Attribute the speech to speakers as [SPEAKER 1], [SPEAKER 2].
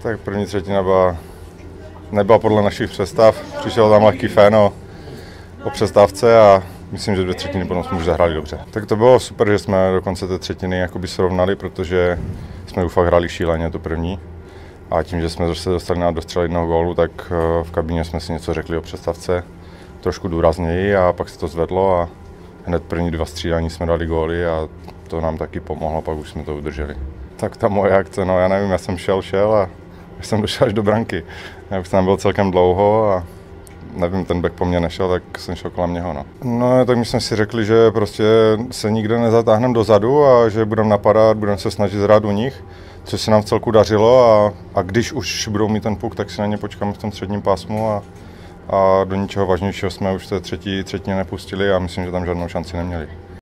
[SPEAKER 1] Tak první třetina nebyla podle našich představ. Přišel tam lehký fén o přestávce a myslím, že 2 třetiny potom jsme už zahráli dobře. Tak to bylo super, že jsme do konce té třetiny jakoby srovnali, protože jsme už fakt hráli šíleně to první. A tím, že jsme se dostali na dostřel jednoho gólu, tak v kabině jsme si něco řekli o přestávce trošku důrazněji a pak se to zvedlo a hned první 2 střídání jsme dali góly a to nám taky pomohlo, pak už jsme to udrželi. Tak ta moje akce, no já nevím, já jsem šel a až jsem došel až do branky. Já už tam byl celkem dlouho a nevím, ten back po mně nešel, tak jsem šel kolem něho. No tak my jsme si řekli, že prostě se nikde nezatáhneme dozadu a že budeme napadat, budeme se snažit zhrát u nich, což se nám v celku dařilo a když už budou mít ten puk, tak si na ně počkáme v tom středním pásmu a do ničeho vážnějšího jsme už v té třetí třetině nepustili a myslím, že tam žádnou šanci neměli.